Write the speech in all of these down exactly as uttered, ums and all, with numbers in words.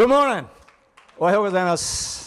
Good morning! おはようございます。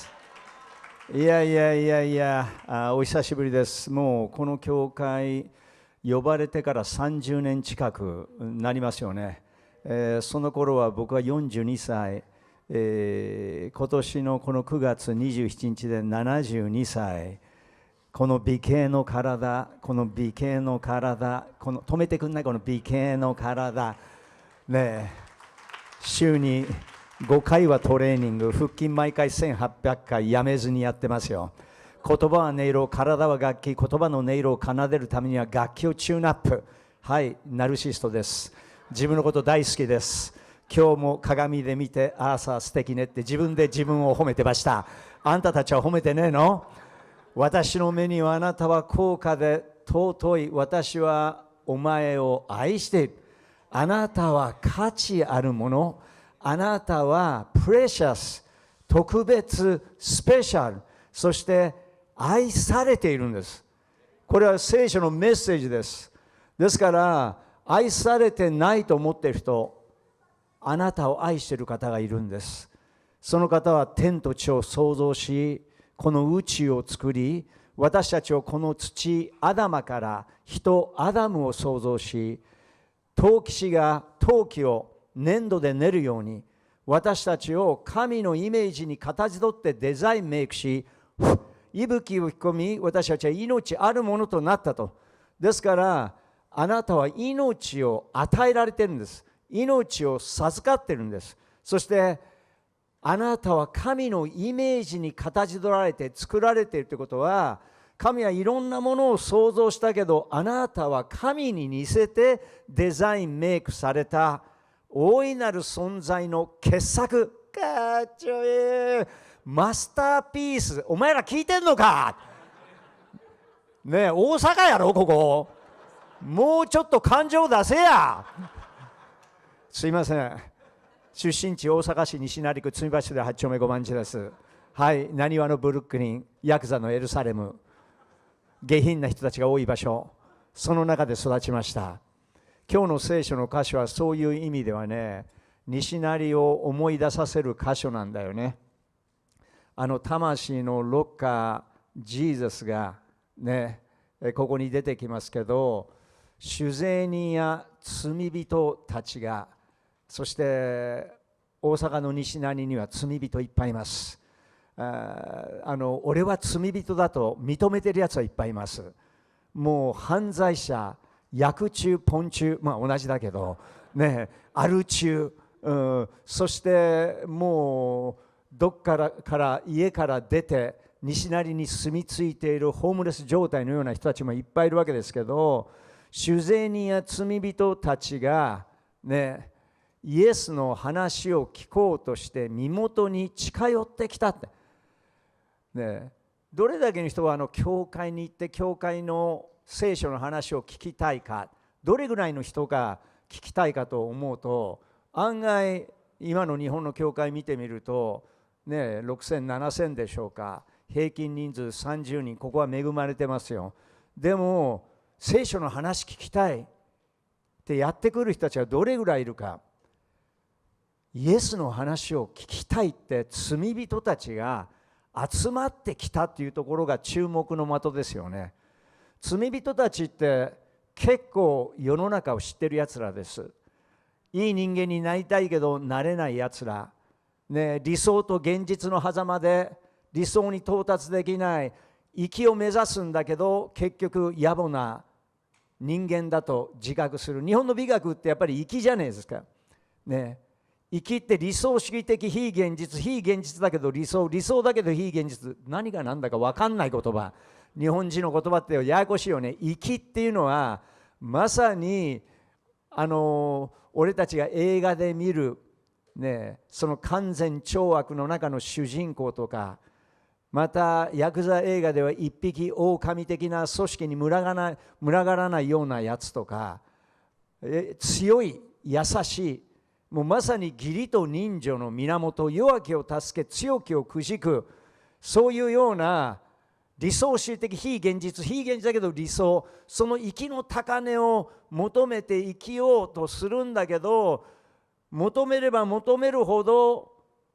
いやいやいやいや、あお久しぶりです。もうこの教会、呼ばれてからさんじゅうねん近くなりますよね。えー、その頃は僕はよんじゅうにさい、えー、今年のこのくがつにじゅうしちにちでななじゅうにさい。この美形の体、この美形の体、この止めてくんないこの美形の体、ねえ、週にごかいはトレーニング、腹筋毎回せんはっぴゃっかいやめずにやってますよ。言葉は音色、体は楽器、言葉の音色を奏でるためには楽器をチューンアップ。はい、ナルシストです。自分のこと大好きです。今日も鏡で見て、ああさ素敵ねって自分で自分を褒めてました。あんたたちは褒めてねえの？私の目にはあなたは高価で尊い。私はお前を愛している。あなたは価値あるもの。あなたはプレシャス、特別、スペシャル、そして愛されているんです。これは聖書のメッセージです。ですから、愛されてないと思っている人、あなたを愛している方がいるんです。その方は天と地を創造し、この宇宙を作り、私たちをこの土、アダマから人、アダムを創造し、陶器師が陶器を粘土で練るように、私たちを神のイメージに形取ってデザインメイクし、息吹を吹き込み、私たちは命あるものとなったと。ですから、あなたは命を与えられているんです。命を授かっているんです。そして、あなたは神のイメージに形取られて作られているということは、神はいろんなものを創造したけど、あなたは神に似せてデザインメイクされた大いなる存在の傑作。かっちょいい。マスターピース。お前ら聞いてんのかねえ、大阪やろ、ここ。もうちょっと感情出せや。すいません。出身地大阪市西成区積橋ではち丁目ご番地です。はい、なにわのブルックリン、ヤクザのエルサレム、下品な人たちが多い場所、その中で育ちました。今日の聖書の箇所はそういう意味ではね、西成を思い出させる箇所なんだよね。あの魂のロッカー、ジーザスがね、ここに出てきますけど、主税人や罪人たちが、そして大阪の西成には罪人いっぱいいます。ああの俺は罪人だと認めてるやつはいっぱいいます。もう犯罪者、薬中、ポン中、まあ同じだけど、ね、アル中、うん、そしてもうどっからから家から出て西成に住み着いているホームレス状態のような人たちもいっぱいいるわけですけど、主税人や罪人たちがね、イエスの話を聞こうとして身元に近寄ってきたって、ね、どれだけの人はあの教会に行って教会の聖書の話を聞きたいか、どれぐらいの人が聞きたいかと思うと、案外今の日本の教会見てみると、ね、ろくせんななせんでしょうか、平均人数さんじゅうにん、ここは恵まれてますよ。でも聖書の話聞きたいってやってくる人たちはどれぐらいいるか。イエスの話を聞きたいって罪人たちが集まってきたっていうところが注目の的ですよね。罪人たちって結構世の中を知ってるやつらです。いい人間になりたいけどなれないやつら、ね、理想と現実の狭間で理想に到達できない、生を目指すんだけど結局野暮な人間だと自覚する。日本の美学ってやっぱり生きじゃねえですか、ね、生きって理想主義的、非現実、非現実だけど理想、理想だけど非現実、何が何だか分かんない言葉。日本人の言葉ってややこしいよね。生きっていうのはまさにあの俺たちが映画で見る、ね、その完全懲悪の中の主人公とか、またヤクザ映画では一匹狼的な組織に群がらない、群がらないようなやつとか、え強い、優しい、もうまさに義理と人情の源、弱きを助け強きをくじく、そういうような理想主義的、非現実、非現実だけど理想、その生きの高値を求めて生きようとするんだけど、求めれば求めるほど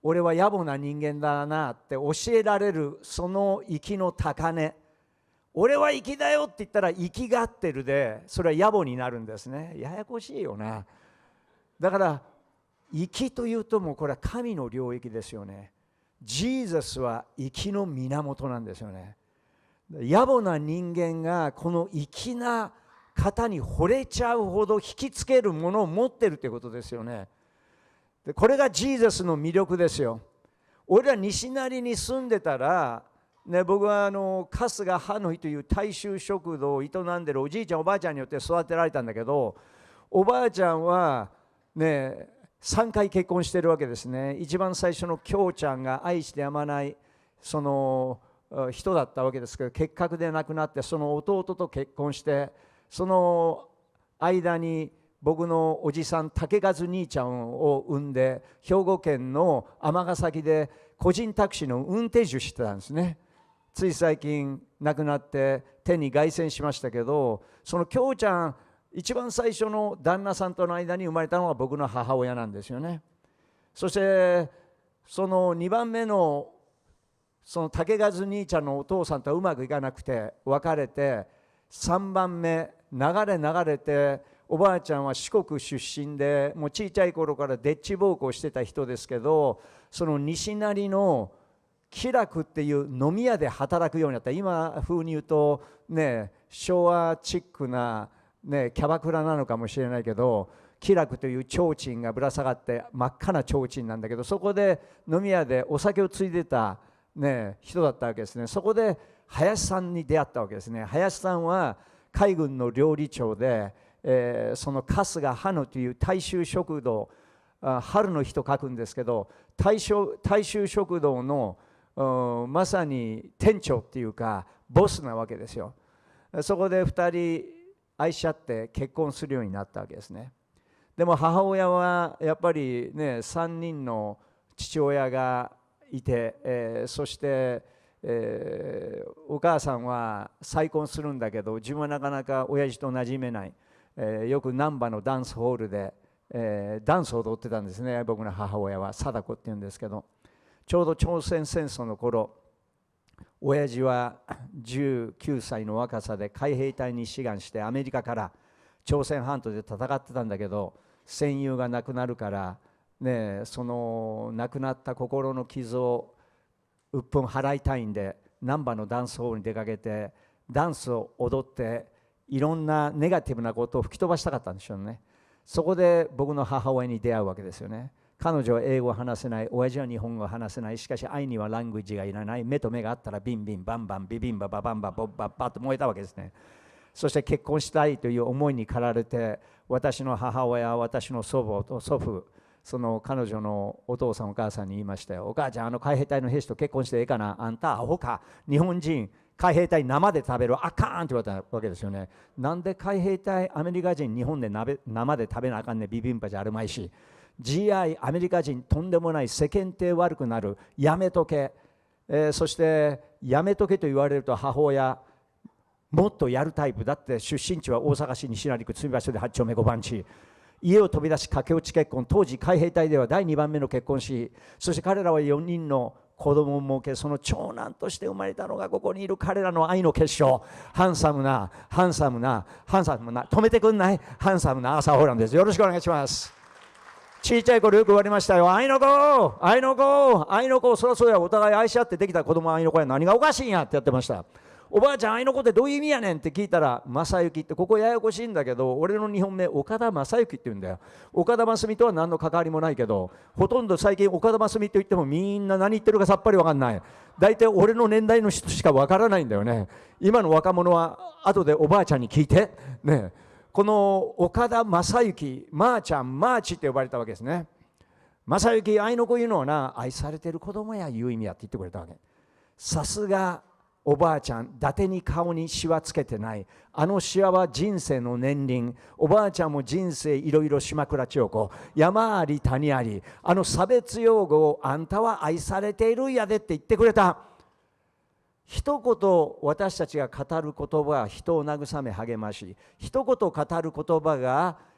俺は野暮な人間だなって教えられる、その息の高値。俺は粋だよって言ったら粋がってるで、それは野暮になるんですね。ややこしいよな。だから粋というともうこれは神の領域ですよね。ジーザスは粋の源なんですよね。野暮な人間がこの粋な方に惚れちゃうほど引きつけるものを持ってるということですよね。でこれがジーザスの魅力ですよ。俺ら西成に住んでたらね、僕はあの春日ハノイという大衆食堂を営んでるおじいちゃんおばあちゃんによって育てられたんだけど、おばあちゃんはねさんかい結婚してるわけですね。一番最初の京ちゃんが愛してやまないその人だったわけですけど、結核で亡くなって、その弟と結婚して、その間に僕のおじさん竹和兄ちゃんを産んで、兵庫県の尼崎で個人タクシーの運転手してたんですね。つい最近亡くなって天に凱旋しましたけど、その京ちゃん一番最初の旦那さんとの間に生まれたのが僕の母親なんですよね。そしてそのにばんめのその竹和兄ちゃんのお父さんとはうまくいかなくて別れて、さんばんめ流れ流れて、おばあちゃんは四国出身で、もう小さい頃からでっち奉公してた人ですけど、その西成の喜楽っていう飲み屋で働くようになった。今風に言うとね、昭和チックな、ね、キャバクラなのかもしれないけど、喜楽という提灯がぶら下がって真っ赤な提灯なんだけど、そこで飲み屋でお酒をついでた、ね、人だったわけですね。そこで林さんに出会ったわけですね。林さんは海軍の料理長で、えー、その春日ハノという大衆食堂、春の日と書くんですけど、大衆、大衆食堂のまさに店長っていうかボスなわけですよ。そこでふたり愛し合って結婚するようになったわけですね。でも母親はやっぱりね、さんにんの父親がいて、えー、そして、えー、お母さんは再婚するんだけど、自分はなかなか親父と馴染めない、えー、よく難波のダンスホールで、えー、ダンスを踊ってたんですね。僕の母親は貞子っていうんですけど、ちょうど朝鮮戦争の頃、親父はじゅうきゅうさいの若さで海兵隊に志願してアメリカから朝鮮半島で戦ってたんだけど、戦友が亡くなるから、ね、その亡くなった心の傷をうっぷん払いたいんで、難波のダンスホールに出かけてダンスを踊って、いろんなネガティブなことを吹き飛ばしたかったんでしょうね。そこで僕の母親に出会うわけですよね。彼女は英語を話せない、親父は日本語を話せない。しかし愛にはラングエッジがいらない。目と目があったらビンビンバンバンビビンバババンバボッバッバッと燃えたわけですね。そして結婚したいという思いに駆られて、私の母親、私の祖母と祖父、その彼女のお父さんお母さんに言いましたよ。お母ちゃん、あの海兵隊の兵士と結婚してええかな。あんたアホか。日本人海兵隊生で食べる、あかんって言われたわけですよね。なんで海兵隊アメリカ人日本で鍋生で食べなあかんね。ビビンバじゃあるまいし、 ジーアイ アメリカ人とんでもない、世間体悪くなる、やめとけ、えー、そしてやめとけと言われると母親もっとやるタイプだって。出身地は大阪市西成区住橋ではち丁目ご番地、家を飛び出し駆け落ち結婚。当時海兵隊ではだいにばんめの結婚し、そして彼らはよにんの子供を設け、その長男として生まれたのがここにいる彼らの愛の結晶、ハンサムなハンサムなハンサムな止めてくんないハンサムなアーサー・ホランです。よろしくお願いします。ちっちゃい頃よく言われましたよ。愛の子愛の子愛の子、そりゃそうや、お互い愛し合ってできた子供は愛の子や、何がおかしいんやってやってました。おばあちゃん愛の子ってどういう意味やねんって聞いたら、正幸って、ここややこしいんだけど、俺のにほんめ岡田正幸って言うんだよ。岡田真澄とは何の関わりもないけど、ほとんど最近岡田真澄って言ってもみんな何言ってるかさっぱり分かんない。大体俺の年代の人しか分からないんだよね。今の若者は後でおばあちゃんに聞いてね。この岡田正幸、まーちゃん、マーチって呼ばれたわけですね。正幸、愛の子いうのはな、愛されてる子供やいう意味やって言ってくれたわけ。さすがおばあちゃん、伊達に顔にシワつけてない。あのシワは人生の年輪。おばあちゃんも人生いろいろ島倉千代子。山あり谷あり。あの差別用語をあんたは愛されているんやでって言ってくれた。一言私たちが語る言葉は人を慰め励まし、一言語る言葉が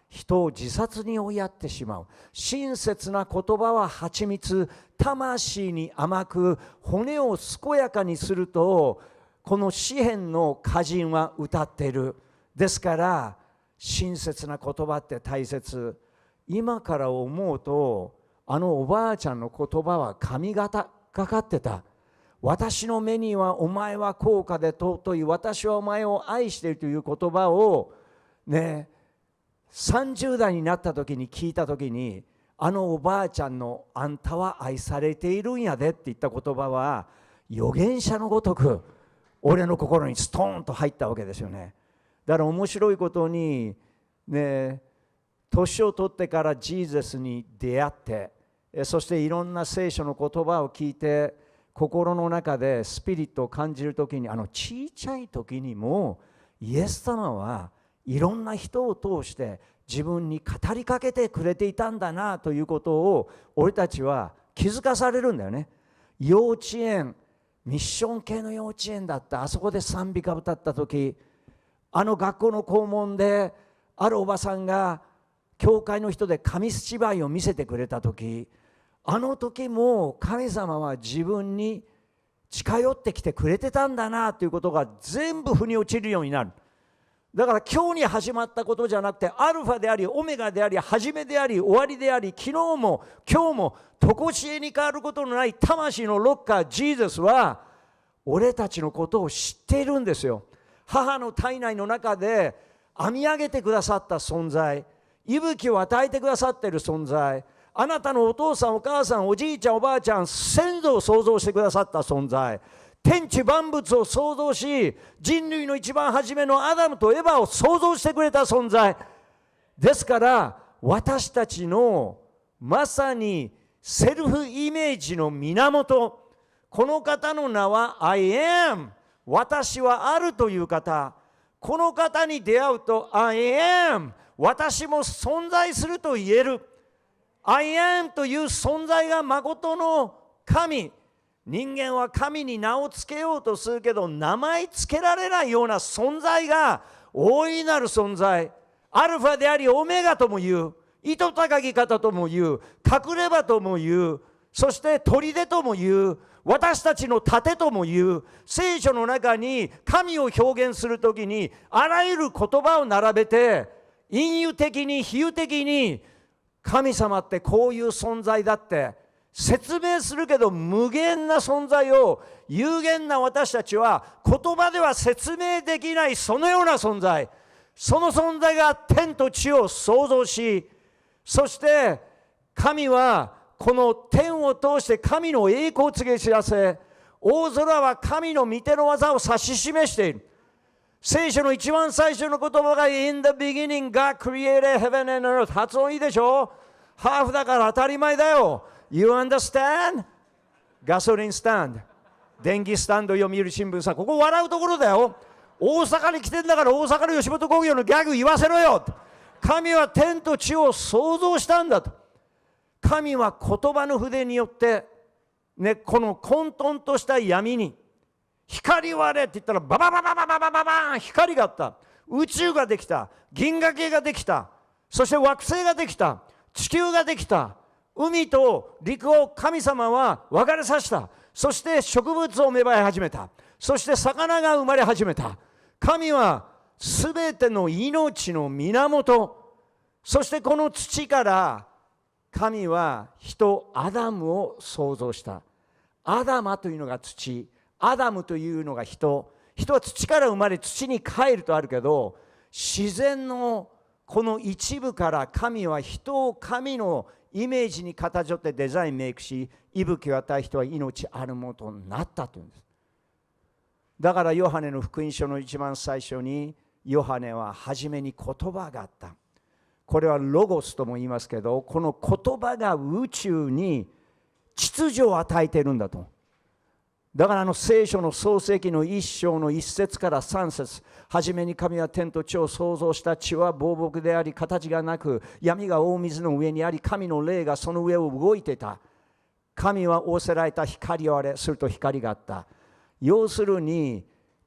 人を自殺に追いやってしまう。親切な言葉は蜂蜜、魂に甘く骨を健やかにすると、この詩篇の歌人は歌っている。ですから親切な言葉って大切。今から思うと、あのおばあちゃんの言葉は神がかかってた。私の目にはお前は高価で尊い、私はお前を愛しているという言葉をね、さんじゅう代になった時に聞いた時に、あのおばあちゃんのあんたは愛されているんやでって言った言葉は預言者のごとく俺の心にストーンと入ったわけですよね。だから面白いことにね、年を取ってからジーザスに出会って、そしていろんな聖書の言葉を聞いて、心の中でスピリットを感じるときに、あの小さい時にもイエス様はいろんな人を通して自分に語りかけてくれていたんだなということを俺たちは気づかされるんだよね。幼稚園、ミッション系の幼稚園だった。あそこで賛美歌歌った時、あの学校の校門であるおばさんが教会の人で紙芝居を見せてくれた時、あの時も神様は自分に近寄ってきてくれてたんだなということが全部腑に落ちるようになる。だから今日に始まったことじゃなくて、アルファでありオメガであり始めであり終わりであり、昨日も今日も常しえに変わることのない魂のロッカージーザスは俺たちのことを知っているんですよ。母の体内の中で編み上げてくださった存在、息吹を与えてくださっている存在、あなたのお父さんお母さんおじいちゃんおばあちゃん先祖を創造してくださった存在、天地万物を創造し、人類の一番初めのアダムとエバを創造してくれた存在ですから、私たちのまさにセルフイメージの源、この方の名は I am、 私はあるという方、この方に出会うと I am、 私も存在すると言える。 I am という存在が誠の神。人間は神に名をつけようとするけど名前つけられないような存在が大いなる存在、アルファでありオメガとも言う、糸高き方とも言う、隠れ場とも言う、そして砦とも言う、私たちの盾とも言う。聖書の中に神を表現するときにあらゆる言葉を並べて、隠喩的に比喩的に神様ってこういう存在だって説明するけど、無限な存在を有限な私たちは言葉では説明できない、そのような存在、その存在が天と地を創造し、そして神はこの天を通して神の栄光を告げ知らせ、大空は神の御手の技を指し示している。聖書の一番最初の言葉が In the beginning God created heaven and earth。 発音いいでしょ。ハーフだから当たり前だよ。You understand? ガソリンスタンド、電気スタンド、読売新聞さん、ここ笑うところだよ。大阪に来てんだから大阪の吉本興業のギャグ言わせろよ。神は天と地を創造したんだと。神は言葉の筆によって、ね、この混沌とした闇に光をあれって言ったらバババババババババーン光があった。宇宙ができた、銀河系ができた、そして惑星ができた、地球ができた、海と陸を神様は分かれさせた。そして植物を芽生え始めた。そして魚が生まれ始めた。神はすべての命の源。そしてこの土から神は人アダムを創造した。アダマというのが土、アダムというのが人。人は土から生まれ土に帰るとあるけど、自然のこの一部から神は人を神のイメージに形をってデザインメイクし、息吹を与え人は命あるものとなったというんです。だからヨハネの福音書の一番最初に、ヨハネは初めに言葉があった。これはロゴスとも言いますけど、この言葉が宇宙に秩序を与えているんだと。だからあの聖書の創世記の一章の一節から三節、はじめに神は天と地を創造した。地は膨木であり形がなく、闇が大水の上にあり、神の霊がその上を動いていた。神は仰せられた光をあれすると光があった。要するに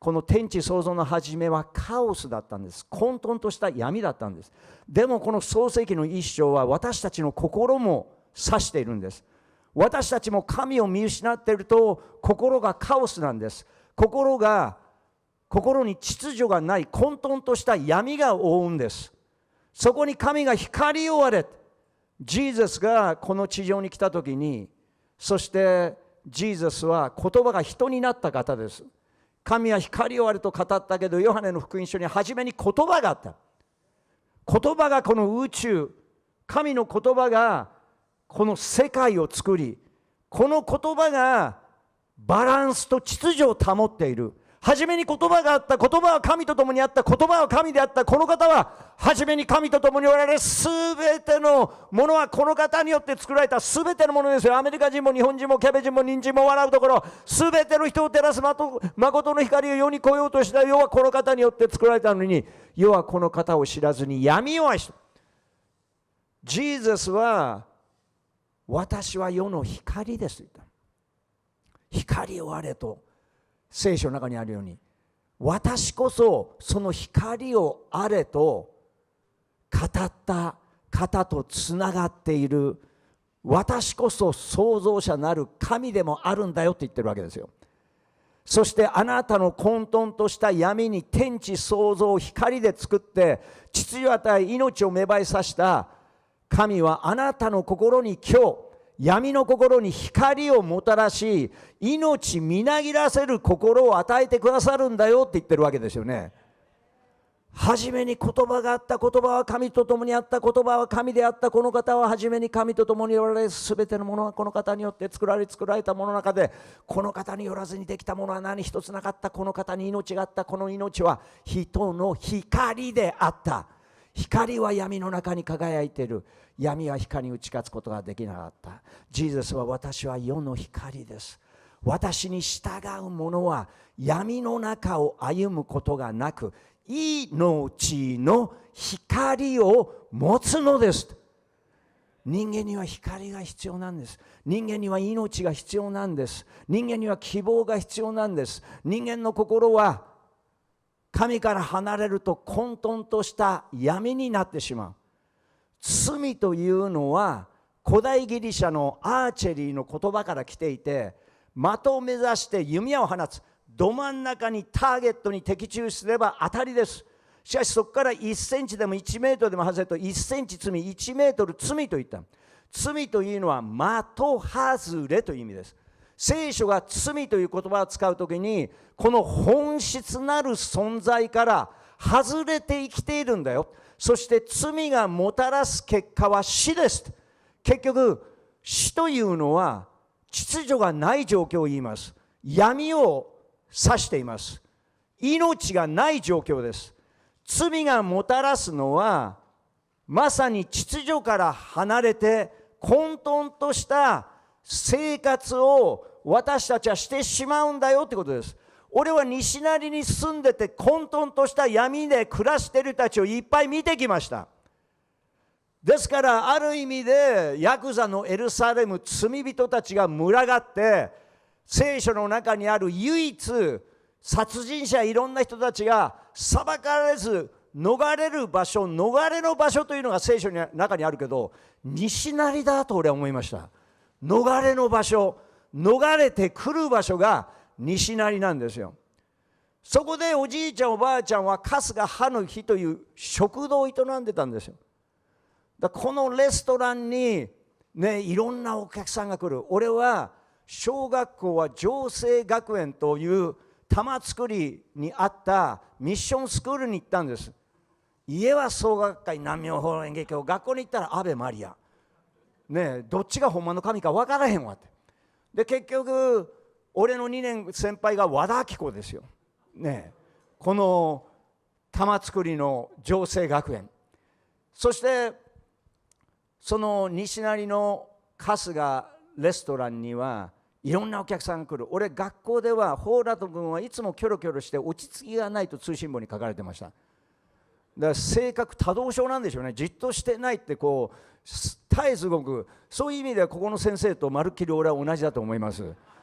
この天地創造の初めはカオスだったんです。混沌とした闇だったんです。でもこの創世記の一章は私たちの心も指しているんです。私たちも神を見失っていると心がカオスなんです。心が心に秩序がない混沌とした闇が覆うんです。そこに神が光をあれ。ジーザスがこの地上に来た時に、そしてジーザスは言葉が人になった方です。神は光をあれと語ったけど、ヨハネの福音書に初めに言葉があった。言葉がこの宇宙、神の言葉がこの世界を作り、この言葉がバランスと秩序を保っている。初めに言葉があった。言葉は神と共にあった。言葉は神であった。この方は初めに神と共におられ、すべてのものはこの方によって作られた。すべてのものですよ。アメリカ人も日本人もキャベ人も人参も笑うところ、すべての人を照らす誠の光を世に来ようとした世はこの方によって作られたのに、世はこの方を知らずに闇を愛した。ジーザスは、私は世の光ですと言った。光をあれと聖書の中にあるように、私こそその光をあれと語った方とつながっている、私こそ創造者なる神でもあるんだよって言ってるわけですよ。そしてあなたの混沌とした闇に天地創造を光で作って秩序を与え命を芽生えさせた神は、あなたの心に今日闇の心に光をもたらし、命みなぎらせる心を与えてくださるんだよって言ってるわけですよね。初めに言葉があった。言葉は神と共にあった。言葉は神であった。この方は初めに神と共におられ、すべてのものはこの方によって作られ作られたものの中で、この方によらずにできたものは何一つなかった。この方に命があった。この命は人の光であった。光は闇の中に輝いている。闇は光に打ち勝つことができなかった。ジーザスは、私は世の光です。私に従う者は闇の中を歩むことがなく、命の光を持つのです。人間には光が必要なんです。人間には命が必要なんです。人間には希望が必要なんです。人間の心は神から離れると混沌とした闇になってしまう。罪というのは古代ギリシャのアーチェリーの言葉から来ていて、的を目指して弓矢を放つ。ど真ん中にターゲットに的中すれば当たりです。しかしそこからいっセンチでもいちメートルでも外れると、いっセンチ罪、いちメートル罪と言った。罪というのは的外れという意味です。聖書が罪という言葉を使うときに、この本質なる存在から外れて生きているんだよ。そして罪がもたらす結果は死です。結局死というのは秩序がない状況を言います。闇を指しています。命がない状況です。罪がもたらすのはまさに秩序から離れて混沌とした生活を私たちはしてしまうんだよってことです。俺は西成に住んでて混沌とした闇で暮らしている人たちをいっぱい見てきました。ですからある意味でヤクザのエルサレム、罪人たちが群がって聖書の中にある唯一殺人者、いろんな人たちが裁かれず逃れる場所、逃れの場所というのが聖書の中にあるけど、西成だと俺は思いました。逃れの場所、逃れてくる場所が西成なんですよ。そこでおじいちゃんおばあちゃんは春日歯の日という食堂を営んでたんですよ。だこのレストランにね、いろんなお客さんが来る。俺は小学校は城西学園という玉造にあったミッションスクールに行ったんです。家は創学会、南明法演劇校、学校に行ったらアベマリア、ね、どっちがほんまの神か分からへんわって。で結局俺のにねん先輩が和田アキ子ですよ、ね、この玉造の城西学園。そしてその西成の春日レストランにはいろんなお客さんが来る。俺学校ではホーラト君はいつもキョロキョロして落ち着きがないと通信簿に書かれてました。だから性格多動症なんでしょうね。じっとしてないってこう絶えず動く。そういう意味ではここの先生とまるっきり俺は同じだと思います。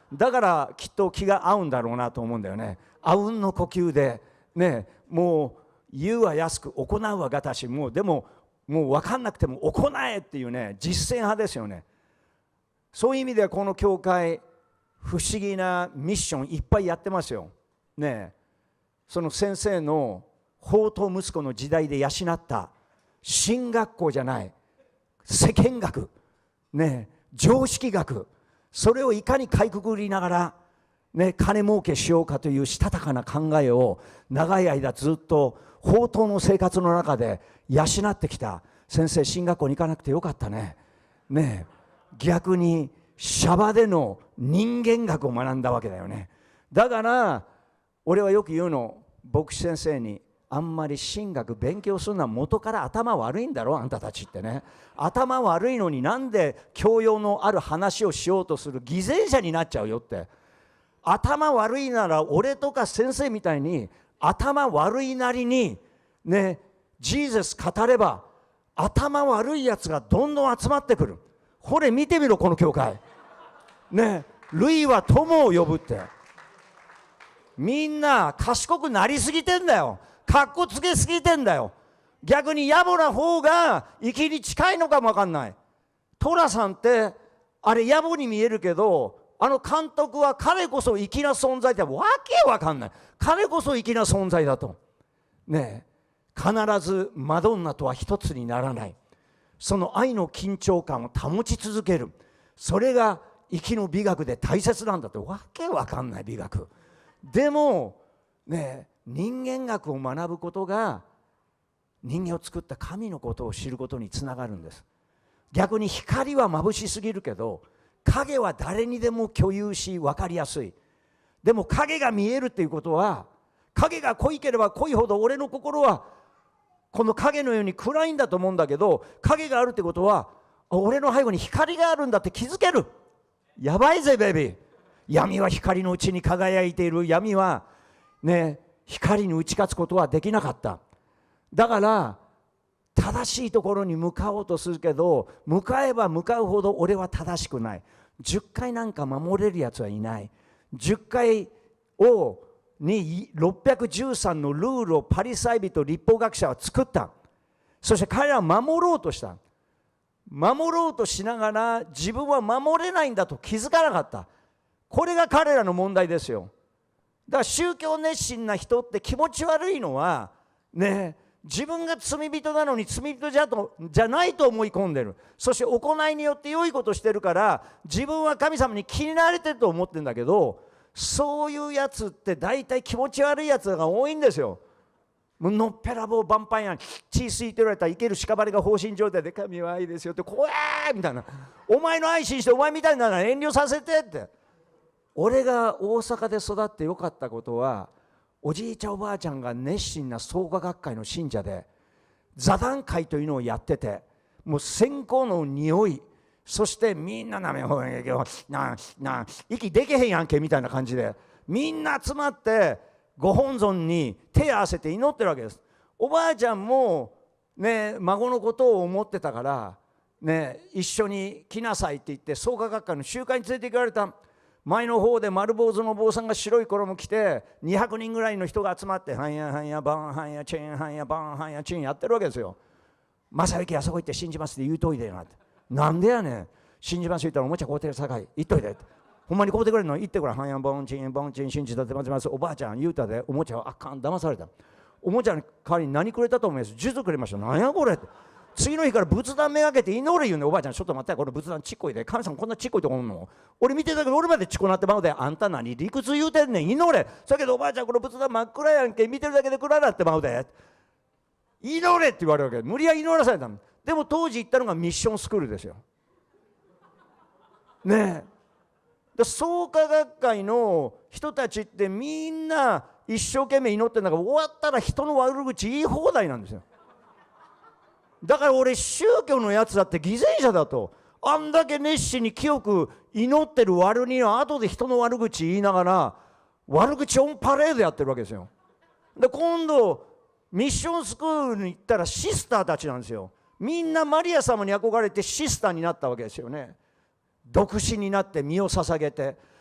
だからきっと気が合うんだろうなと思うんだよね。あうんの呼吸でね、もう言うは安く行うはがたし、もうでももう分かんなくても行えっていうね、実践派ですよね。そういう意味ではこの教会不思議なミッションいっぱいやってますよね。その先生の宝刀息子の時代で養った神学校じゃない世間学ね、常識学、それをいかにかいくぐりながらね、金儲けしようかというしたたかな考えを長い間ずっと宝刀の生活の中で養ってきた先生、神学校に行かなくてよかったね。ねえ、逆にシャバでの人間学を学んだわけだよね。だから俺はよく言うの、牧師先生に、あんまり神学勉強するのは元から頭悪いんだろあんたたちってね。頭悪いのになんで教養のある話をしようとする偽善者になっちゃうよって。頭悪いなら俺とか先生みたいに頭悪いなりにね、ジーザス語れば頭悪いやつがどんどん集まってくる。ほれ見てみろこの教会ね、類は友を呼ぶって。みんな賢くなりすぎてんだよ。かっこつけすぎてんだよ。逆に野暮な方が生きに近いのかもわかんない。寅さんってあれ野暮に見えるけど、あの監督は彼こそ粋な存在ってわけわかんない。彼こそ粋な存在だとねえ、必ずマドンナとは一つにならない、その愛の緊張感を保ち続ける、それが粋の美学で大切なんだって。わけわかんない美学でもね、人間学を学ぶことが人間を作った神のことを知ることにつながるんです。逆に光は眩しすぎるけど影は誰にでも共有し分かりやすい。でも影が見えるっていうことは、影が濃いければ濃いほど俺の心はこの影のように暗いんだと思うんだけど、影があるってことは俺の背後に光があるんだって気づける。やばいぜベイビー。闇は光のうちに輝いている。闇はね、光に打ち勝つことはできなかった。だから正しいところに向かおうとするけど、向かえば向かうほど俺は正しくない。じゅっかいなんか守れるやつはいない。じゅっかいをにろっぴゃくじゅうさんのルールをパリサイ人立法学者は作った。そして彼らは守ろうとした。守ろうとしながら自分は守れないんだと気づかなかった。これが彼らの問題ですよ。だから宗教熱心な人って気持ち悪いのはね、自分が罪人なのに罪人じゃとじゃないと思い込んでる。そして行いによって良いことしてるから自分は神様に気に入られてると思ってるんだけど、そういうやつって大体気持ち悪いやつが多いんですよ。もうのっぺらぼうバンパンや血吸いてられたら生ける屍が放心状態で神は愛ですよって怖いみたいな、お前の愛心してお前みたいなら遠慮させてって。俺が大阪で育ってよかったことは、おじいちゃんおばあちゃんが熱心な創価学会の信者で座談会というのをやってて、もう線香の匂い、そしてみんななめほえけどなな息でけへんやんけみたいな感じでみんな集まってご本尊に手を合わせて祈ってるわけです。おばあちゃんもね孫のことを思ってたからね、一緒に来なさいって言って創価学会の集会に連れて行かれた。前の方で丸坊主の坊さんが白い衣着てにひゃくにんぐらいの人が集まってはんやはんやバンはんやチェンはんやバンはんやチェンやってるわけですよ。正行あそこ行って信じますって言うといでよなって。なんでやねん、信じます言ったらおもちゃ買うてるさかい言っといてって。ほんまに買うてくれるの言ってくれ。はんやボンチンボンチン信じたってますます。おばあちゃん言うたでおもちゃはあかん騙された。おもちゃの代わりに何くれたと思います。数珠くれました。なんやこれって。次の日から仏壇めがけて祈れ言うね。おばあちゃんちょっと待って、これ仏壇ちっこいで、神様こんなちっこいとこおんの、俺見てたけど俺までちっこなってまうで、あんた何理屈言うてんねん、祈れ。だけどおばあちゃんこの仏壇真っ暗やんけ、見てるだけで暗なってまうで、祈れって言われるわけ。無理やり祈らされたの。でも当時行ったのがミッションスクールですよねえ。創価学会の人たちってみんな一生懸命祈ってんだから、終わったら人の悪口言い放題なんですよ。だから俺宗教のやつだって偽善者だと。あんだけ熱心に清く祈ってる割には後で人の悪口言いながら悪口オンパレードやってるわけですよ。で今度ミッションスクールに行ったらシスターたちなんですよ。みんなマリア様に憧れてシスターになったわけですよね。独身になって身を捧げて、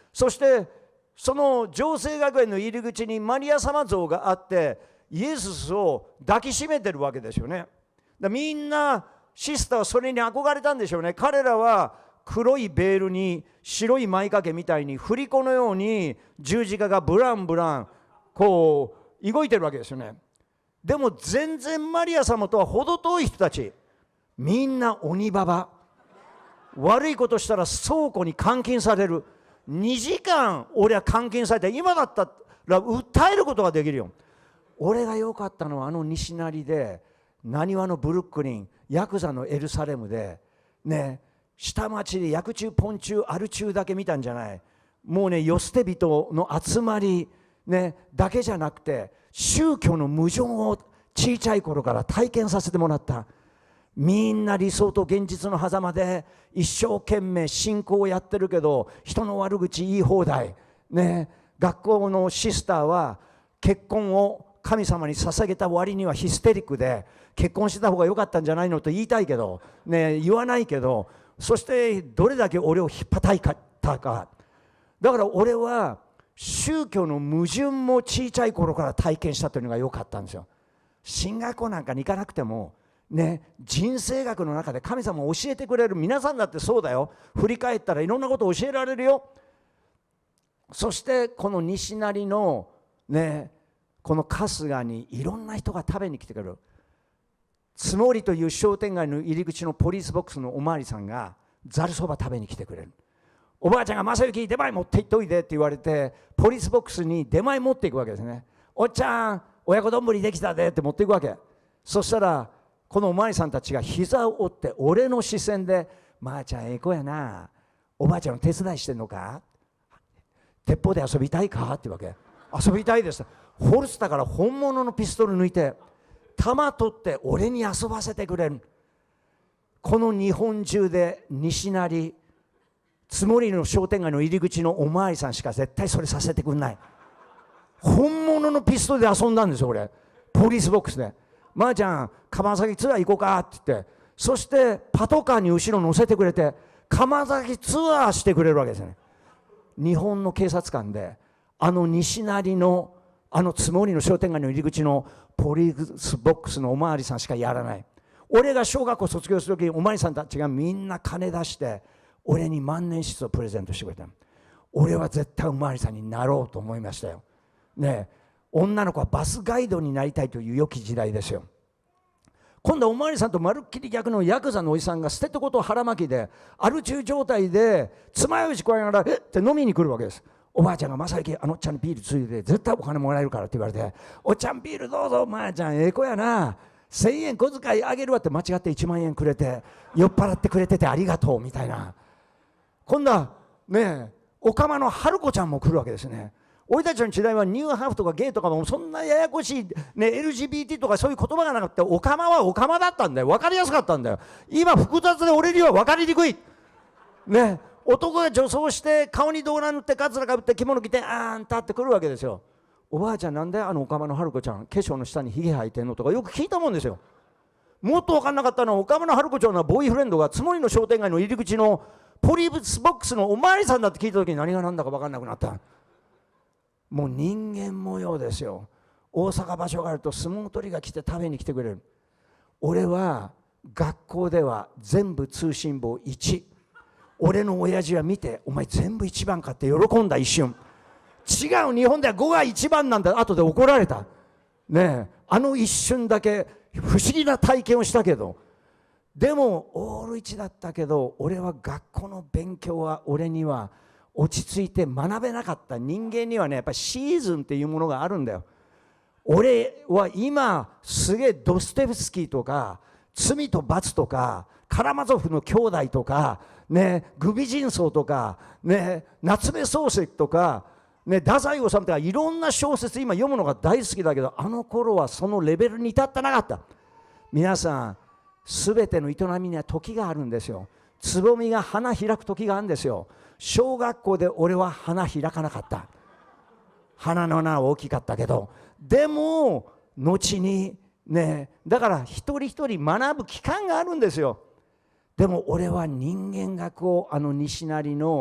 そしてその城西学園の入り口にマリア様像があって、イエスを抱きしめてるわけですよね。だみんなシスターはそれに憧れたんでしょうね。彼らは黒いベールに白い舞掛けみたいに振り子のように十字架がブランブランこう動いてるわけですよね。でも全然マリア様とは程遠い人たち、みんな鬼ババ、悪いことしたら倉庫に監禁される。にじかん俺は監禁されて、今だったら訴えることができるよ。俺が良かったのはあの西成で、なにわのブルックリン、ヤクザのエルサレムでね、下町で薬中ポン中アル中だけ見たんじゃない。もうね、世捨て人の集まり、ね、だけじゃなくて宗教の矛盾を小さい頃から体験させてもらった。みんな理想と現実の狭間で一生懸命信仰をやってるけど、人の悪口言い放題、ね、学校のシスターは結婚を神様に捧げた割にはヒステリックで、結婚してた方が良かったんじゃないのと言いたいけど、ね、言わないけど、そしてどれだけ俺をひっぱたいたか。だから俺は宗教の矛盾も小さい頃から体験したというのが良かったんですよ。進学校なんかに行かなくてもね、人生学の中で神様を教えてくれる。皆さんだってそうだよ。振り返ったらいろんなことを教えられるよ。そしてこの西成のね、この春日にいろんな人が食べに来てくれる。つもりという商店街の入り口のポリスボックスのおまわりさんがざるそば食べに来てくれる。おばあちゃんが正行出前持って行っといでって言われて、ポリスボックスに出前持っていくわけですね。おっちゃん親子丼できたでって持っていくわけ。そしたらこのおまわりさんたちが膝を折って俺の視線で、まーちゃんええ子やな、おばあちゃんの手伝いしてんのか、鉄砲で遊びたいかって言うわけ。遊びたいです。ホルスターから本物のピストル抜いて弾取って俺に遊ばせてくれる。この日本中で西成つもりの商店街の入り口のおまわりさんしか絶対それさせてくんない。本物のピストルで遊んだんですよ俺、ポリスボックスで。まーちゃん釜崎ツアー行こうかって言って、そしてパトカーに後ろ乗せてくれて釜崎ツアーしてくれるわけですよね。日本の警察官であの西成のあのつもりの商店街の入り口のポリスボックスのおまわりさんしかやらない。俺が小学校卒業する時におまわりさんたちがみんな金出して俺に万年筆をプレゼントしてくれた。俺は絶対おまわりさんになろうと思いましたよ。ねえ、女の子はバスガイドになりたいという良き時代ですよ。今度はおまわりさんとまるっきり逆のヤクザのおじさんが捨てたことを腹巻きでアル中状態で爪楊枝加えながらえって飲みに来るわけです。おばあちゃんが正行あのおっちゃんにビールついで絶対お金もらえるからって言われて、おっちゃんビールどうぞ、おばあちゃんええ子やな、せんえん小遣いあげるわって間違っていちまんえんくれて酔っ払ってくれててありがとうみたいな。今度はねえおかまの春子ちゃんも来るわけですね。俺たちの時代はニューハーフとかゲイとかもそんなややこしい、ね、エルジービーティー とかそういう言葉がなくて、オカマはオカマだったんだよ。分かりやすかったんだよ。今複雑で俺には分かりにくい、ね、男が女装して顔に動乱塗ってカツラかぶって着物着てあんたってくるわけですよ。おばあちゃんなんであのオカマの春子ちゃん化粧の下にひげ生えてんのとかよく聞いたもんですよ。もっと分かんなかったのはオカマの春子ちゃんのボーイフレンドがつもりの商店街の入り口のポリスボックスのおまわりさんだって聞いた時に何が何だか分かんなくなった。もう人間模様ですよ。大阪場所があると相撲取りが来て食べに来てくれる。俺は学校では全部通信簿いち、俺の親父は見てお前全部いちばんかって喜んだ一瞬。違う、日本ではごがいちばんなんだ。後で怒られたねえ、あの一瞬だけ不思議な体験をしたけど、でもオールいちだったけど俺は学校の勉強は俺には落ち着いて学べなかった。人間にはねやっぱりシーズンっていうものがあるんだよ。俺は今すげえドステフスキーとか罪と罰とかカラマゾフの兄弟とかね、グビジンソウとかね、夏目漱石とかね、太宰治とかいろんな小説今読むのが大好きだけど、あの頃はそのレベルに至ってなかった。皆さんすべての営みには時があるんですよ。つぼみが花開く時があるんですよ。小学校で俺は花開かなかった。花の穴は大きかったけど、でも後にね、だから一人一人学ぶ期間があるんですよ。でも俺は人間学をあの西成の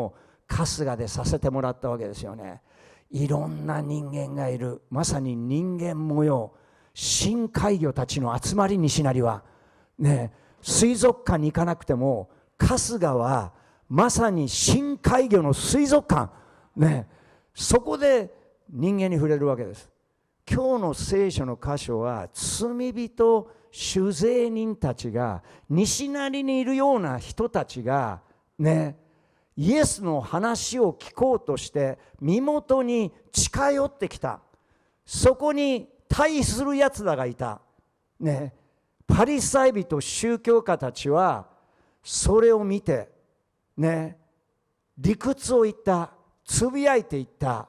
春日でさせてもらったわけですよね。いろんな人間がいる、まさに人間模様、深海魚たちの集まり。西成はね、水族館に行かなくても春日はまさに深海魚の水族館ね、そこで人間に触れるわけです。今日の聖書の箇所は罪人酒税人たちが、西成にいるような人たちがね、イエスの話を聞こうとして身元に近寄ってきた。そこに対するやつらがいた、ね、パリサイ人宗教家たちはそれを見て、ね、理屈を言った、つぶやいていった。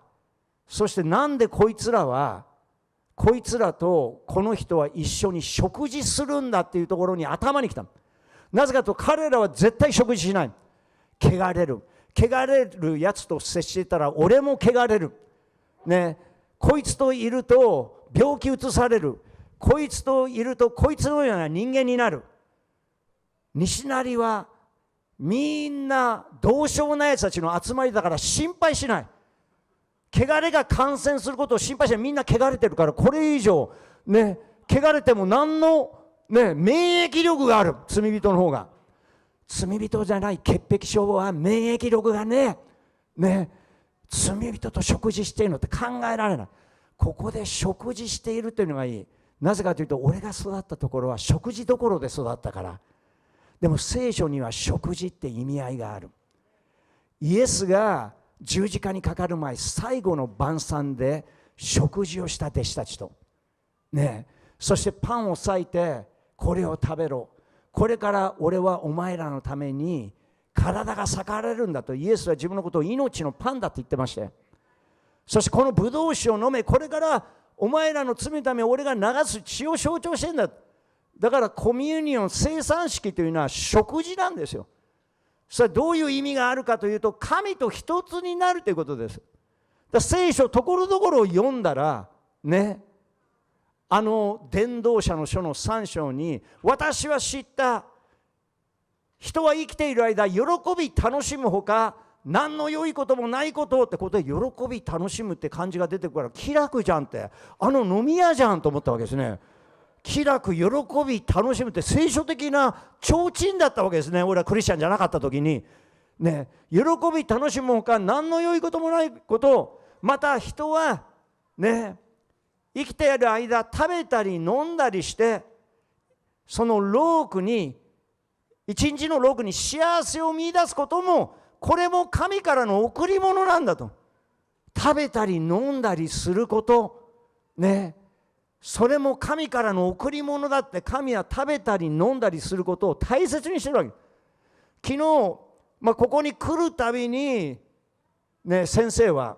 そしてなんでこいつらはこいつらとこの人は一緒に食事するんだっていうところに頭にきた。なぜかと彼らは絶対食事しない。汚れる汚れるやつと接していたら俺も汚れる、ね、こいつといると病気うつされる、こいつといるとこいつのような人間になる。西成はみんなどうしようもないやつたちの集まりだから心配しない。汚れが感染することを心配しない。みんな汚れてるから、これ以上ね、汚れても何の、ね、免疫力がある。罪人の方が、罪人じゃない潔癖症は免疫力がねね、罪人と食事しているのって考えられない。ここで食事しているというのがいい。なぜかというと、俺が育ったところは食事どころで育ったから。でも聖書には食事って意味合いがある。イエスが十字架にかかる前、最後の晩餐で食事をした弟子たちと、ね、そしてパンを裂いて、これを食べろ、これから俺はお前らのために体が裂かれるんだと。イエスは自分のことを命のパンだって言ってまして、そしてこのブドウ酒を飲め、これからお前らの罪のため俺が流す血を象徴してるんだ。だからコミュニオン、聖餐式というのは食事なんですよ。それはどういう意味があるかというと、神と一つになるということです。だ聖書ところどころを読んだらね、あの伝道者の書のさん章に、私は知った、人は生きている間喜び楽しむほか何の良いこともないことってことで、喜び楽しむって漢字が出てくるから、気楽じゃんって、あの飲み屋じゃんと思ったわけですね。気楽、喜び楽しむって聖書的な提灯だったわけですね。俺はクリスチャンじゃなかった時にね、喜び楽しむほか何の良いこともないこと、また人はね、生きている間食べたり飲んだりして、その労苦に、一日の労苦に幸せを見出すことも、これも神からの贈り物なんだと。食べたり飲んだりすることね、それも神からの贈り物だって。神は食べたり飲んだりすることを大切にしてるわけ。昨日、まあ、ここに来るたびに、ね、先生は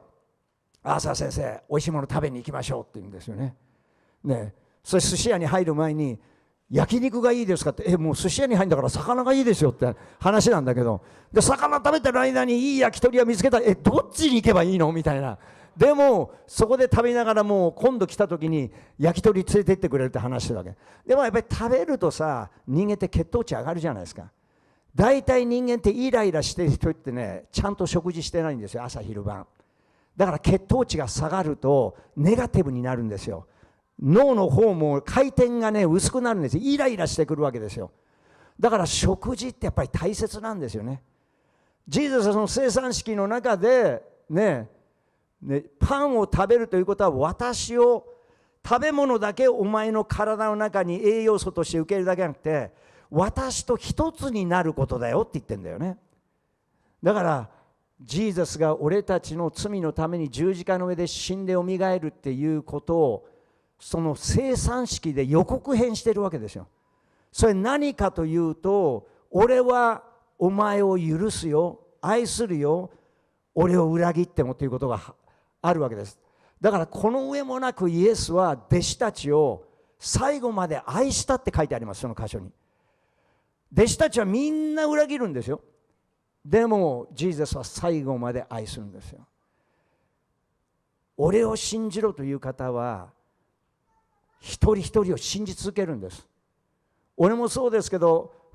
「朝先生おいしいもの食べに行きましょう」って言うんですよね。ね、それ寿司屋に入る前に「焼肉がいいですか?」って「えもう寿司屋に入るんだから魚がいいですよ」って話なんだけど、で魚食べてる間にいい焼き鳥屋見つけたら「えどっちに行けばいいの?」みたいな。でもそこで食べながら、もう今度来た時に焼き鳥連れて行ってくれるって話してるわけで。もやっぱり食べるとさ、人間って血糖値上がるじゃないですか。大体人間ってイライラしてる人ってね、ちゃんと食事してないんですよ、朝昼晩。だから血糖値が下がるとネガティブになるんですよ。脳の方も回転がね薄くなるんですよ。イライラしてくるわけですよ。だから食事ってやっぱり大切なんですよね。ジーザスはその生産式の中でね、ね、パンを食べるということは、私を食べ物だけお前の体の中に栄養素として受け入れるだけじゃなくて、私と一つになることだよって言ってんだよね。だからジーザスが俺たちの罪のために十字架の上で死んでよみがえるっていうことを、その生産式で予告編してるわけですよ。それ何かというと、俺はお前を許すよ、愛するよ、俺を裏切ってもということがあるわけです。だからこの上もなくイエスは弟子たちを最後まで愛したって書いてあります。その箇所に弟子たちはみんな裏切るんですよ。でもジーザスは最後まで愛するんですよ。俺を信じろという方は一人一人を信じ続けるんです。俺もそうですけど、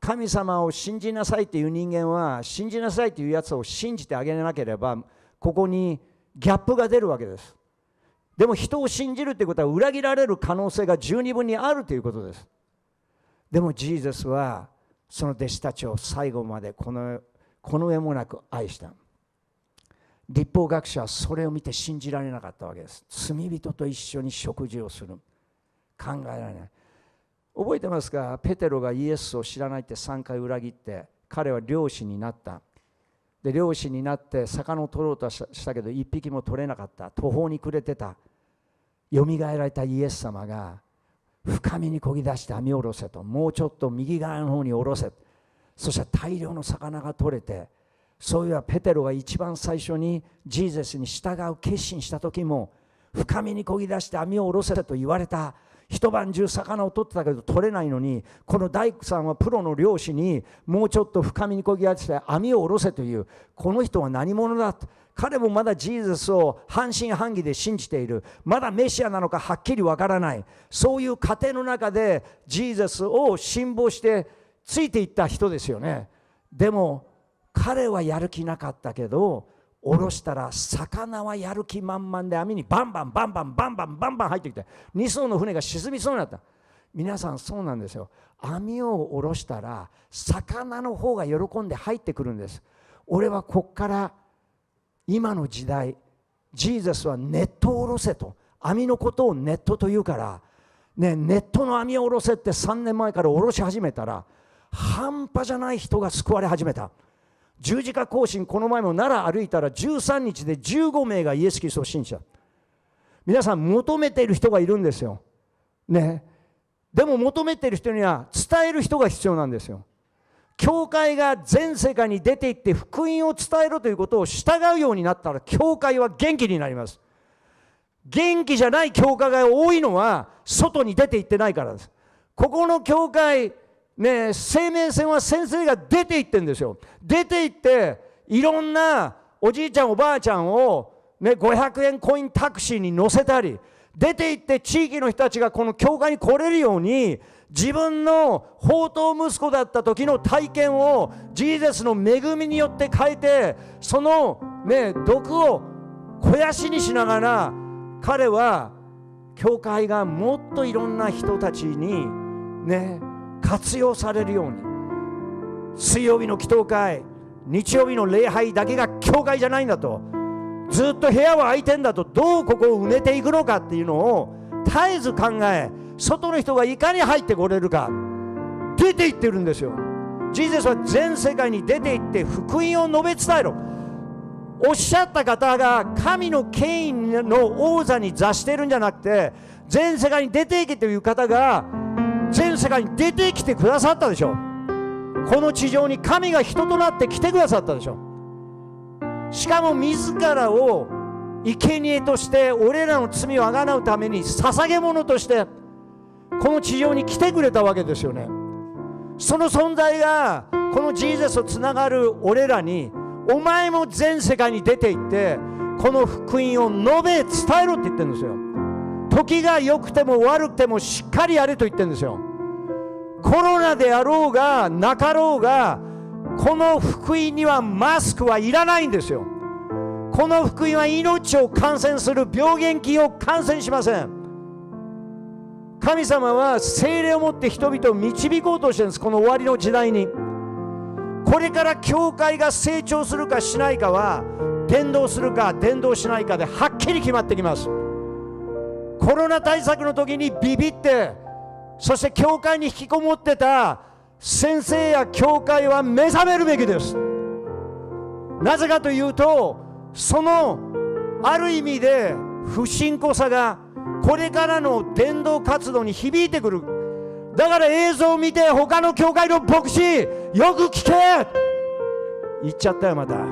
神様を信じなさいという人間は、信じなさいというやつを信じてあげなければ、ここにギャップが出るわけです。でも人を信じるということは裏切られる可能性が十二分にあるということです。でもジーザスはその弟子たちを最後までこのこの上もなく愛した。律法学者はそれを見て信じられなかったわけです。罪人と一緒に食事をする。考えられない。覚えてますか？ペテロがイエスを知らないってさんかい裏切って、彼は漁師になった。で漁師になって魚を取ろうとしたけど一匹も取れなかった。途方に暮れてた。よみがえられたイエス様が深みに漕ぎ出して網を下ろせと、もうちょっと右側の方に下ろせ。そしたら大量の魚が取れて、そういえばペテロが一番最初にジーザスに従う決心した時も、深みに漕ぎ出して網を下ろせと言われた。一晩中魚を取ってたけど取れないのに、この大工さんはプロの漁師にもうちょっと深みに漕ぎ出して網を下ろせという、この人は何者だと。彼もまだジーザスを半信半疑で信じている。まだメシアなのかはっきりわからない。そういう過程の中でジーザスを信望してついていった人ですよね。でも彼はやる気なかったけど、下ろしたら魚はやる気満々で網にバンバンバンバンバンバンバンバン入ってきて、に艘の船が沈みそうになった。皆さんそうなんですよ。網を下ろしたら魚の方が喜んで入ってくるんです。俺はこっから今の時代、ジーザスはネットを下ろせと、網のことをネットというから、ね、ネットの網を下ろせってさんねんまえから下ろし始めたら、半端じゃない人が救われ始めた。十字架行進、この前も奈良歩いたらじゅうさんにちでじゅうごめいがイエス・キリストを信じた。皆さん求めている人がいるんですよ、ね、でも求めている人には伝える人が必要なんですよ。教会が全世界に出て行って福音を伝えろということを従うようになったら、教会は元気になります。元気じゃない教会が多いのは外に出て行ってないからです。ここの教会ね、生命線は先生が出て行ってるんですよ。出て行っていろんなおじいちゃんおばあちゃんを、ね、ごひゃくえんコインタクシーに乗せたり、出て行って地域の人たちがこの教会に来れるように、自分の放蕩息子だった時の体験をジーザスの恵みによって変えて、その、ね、毒を肥やしにしながら、彼は教会がもっといろんな人たちにね活用されるように、水曜日の祈祷会、日曜日の礼拝だけが教会じゃないんだと、ずっと部屋は空いてんだと、どうここを埋めていくのかっていうのを絶えず考え、外の人がいかに入ってこれるか、出て行ってるんですよ。ジーザスは全世界に出て行って福音を述べ伝えろ、おっしゃった方が神の権威の王座に座してるんじゃなくて、全世界に出ていけという方が全世界に出てきてくださったでしょ。この地上に神が人となって来てくださったでしょ。しかも自らを生贄として俺らの罪をあがなうために捧げ物としてこの地上に来てくれたわけですよね。その存在がこのジーザスとつながる俺らに、お前も全世界に出て行ってこの福音を述べ伝えろって言ってるんですよ。時が良くても悪くてもしっかりやれと言ってるんですよ。コロナであろうがなかろうが、この福音にはマスクはいらないんですよ。この福音は命を感染する病原菌を感染しません。神様は聖霊を持って人々を導こうとしてるんです。この終わりの時代に、これから教会が成長するかしないかは、伝道するか伝道しないかではっきり決まってきます。コロナ対策の時にビビって、そして教会に引きこもってた先生や教会は目覚めるべきです。なぜかというと、そのある意味で不信仰さがこれからの伝道活動に響いてくる。だから映像を見て他の教会の牧師よく聞け言っちゃったよ。また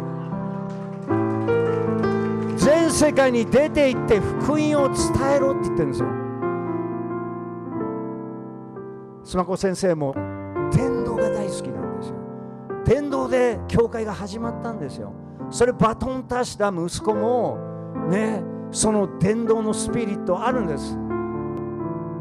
全世界に出て行って福音を伝えろって言ってるんですよ。スマコ先生も伝道が大好きなんですよ。伝道で教会が始まったんですよ。それバトンタした息子もね、その伝道のスピリットあるんです。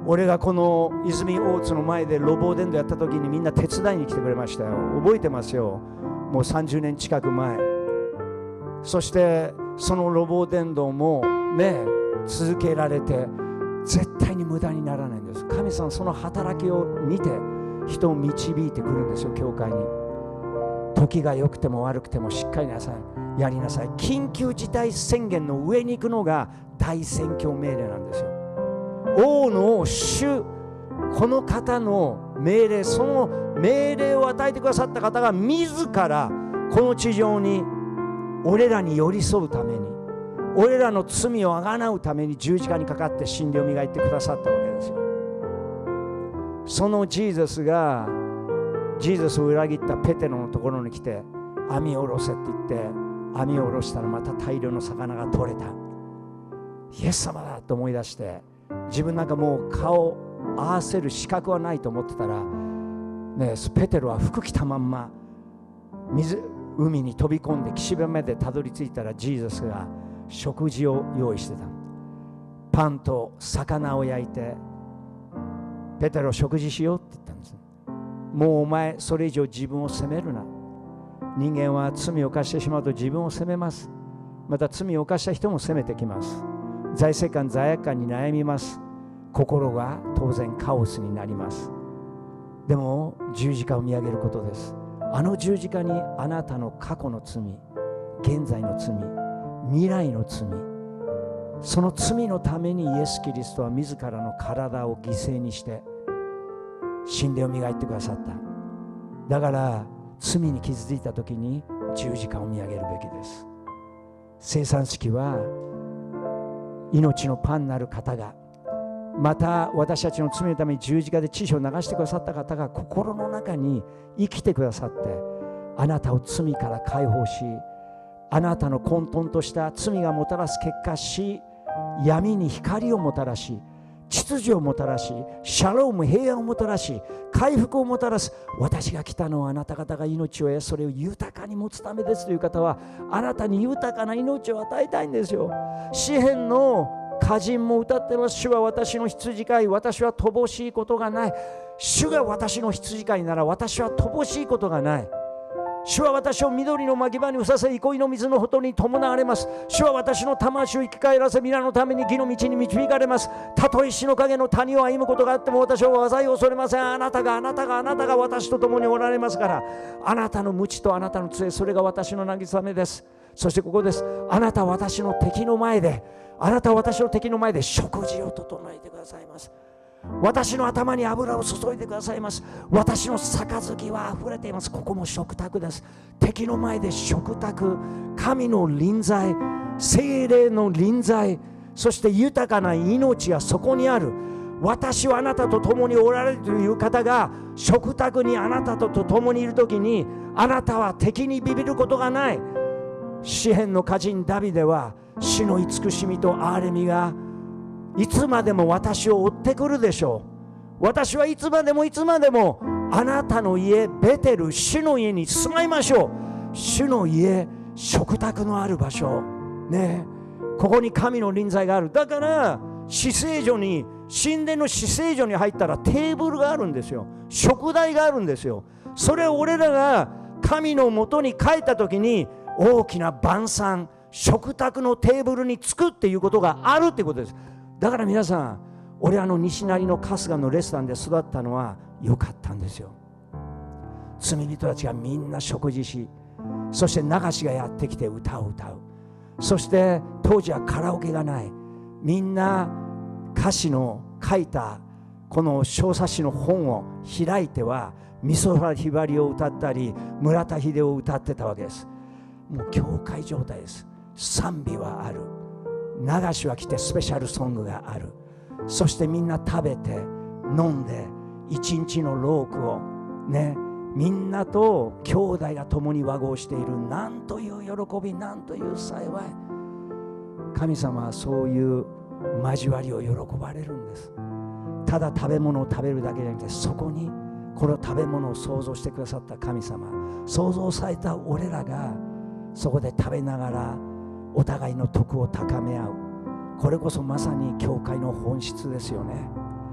俺がこの泉大津の前で路傍伝道やった時にみんな手伝いに来てくれましたよ。覚えてますよ。もうさんじゅうねん近く前。そしてその路傍伝道もね続けられて、絶対に無駄にならないんです。神様その働きを見て人を導いてくるんですよ。教会に時が良くても悪くてもしっかりなさい、やりなさい。緊急事態宣言の上に行くのが大宣教命令なんですよ。王の主、この方の命令、その命令を与えてくださった方が自らこの地上に俺らに寄り添うために、俺らの罪をあがなうために十字架にかかって真理を磨いてくださったわけですよ。そのジーザスがジーザスを裏切ったペテロのところに来て、網を下ろせって言って網を下ろしたらまた大量の魚が取れた。イエス様だと思い出して、自分なんかもう顔合わせる資格はないと思ってたら、ね、ペテロは服着たまんま水海に飛び込んで岸辺までたどり着いたら、ジーザスが食事を用意してた。パンと魚を焼いて、ペテロ食事しようって言ったんです。もうお前それ以上自分を責めるな。人間は罪を犯してしまうと自分を責めます。また罪を犯した人も責めてきます。財政感罪悪感に悩みます。心が当然カオスになります。でも十字架を見上げることです。あの十字架にあなたの過去の罪、現在の罪、未来の罪、その罪のためにイエス・キリストは自らの体を犠牲にして真理を磨いてくださった。だから罪に傷ついた時に十字架を見上げるべきです。生産式は命のパンなる方が、また私たちの罪のために十字架で血を流してくださった方が心の中に生きてくださって、あなたを罪から解放し、あなたの混沌とした罪がもたらす結果、死、闇に光をもたらし、秩序をもたらし、シャローム、平安をもたらし、回復をもたらす。私が来たのはあなた方が命を得、それを豊かに持つためですという方は、あなたに豊かな命を与えたいんですよ。詩篇の歌人も歌ってます。主は私の羊飼い、私は乏しいことがない。主が私の羊飼いなら私は乏しいことがない。主は私を緑の牧場に移させ、憩いの水のほとりに伴われます。主は私の魂を生き返らせ、皆のために義の道に導かれます。たとえ死の影の谷を歩むことがあっても私は災いを恐れません。あなたがあなたがあなたが私と共におられますから、あなたの無知とあなたの杖、それが私の慰めです。そしてここです。あなたは私の敵の前で、あなたは私の敵の前で食事を整えてくださいます。私の頭に油を注いでくださいます。私の杯はあふれています。ここも食卓です。敵の前で食卓、神の臨在、聖霊の臨在、そして豊かな命がそこにある。私はあなたと共におられるという方が食卓にあなたと共にいるときに、あなたは敵にビビることがない。詩篇の歌人ダビデは、主の慈しみと憐れみがいつまでも私を追ってくるでしょう。私はいつまでもいつまでもあなたの家、ベテル、主の家に住まいましょう。主の家、食卓のある場所ね、ここに神の臨在がある。だから至聖所に、神殿の至聖所に入ったらテーブルがあるんですよ。食台があるんですよ。それを俺らが神のもとに帰った時に、大きな晩餐、食卓のテーブルに着くっていうことがあるってことです。だから皆さん、俺あの西成の春日のレストランで育ったのは良かったんですよ。罪人たちがみんな食事し、そして流しがやってきて歌を歌う。そして当時はカラオケがない。みんな歌詞の書いたこの小冊子の本を開いては美空ひばりを歌ったり村田秀夫を歌ってたわけです。もう教会状態です。賛美はある、流しは来てスペシャルソングがある。そしてみんな食べて飲んで一日の労苦をね、みんなと兄弟が共に和合している。なんという喜び、なんという幸い。神様はそういう交わりを喜ばれるんです。ただ食べ物を食べるだけじゃなくて、そこにこの食べ物を創造してくださった神様、創造された俺らがそこで食べながらお互いの徳を高め合う。これこそまさに教会の本質ですよね。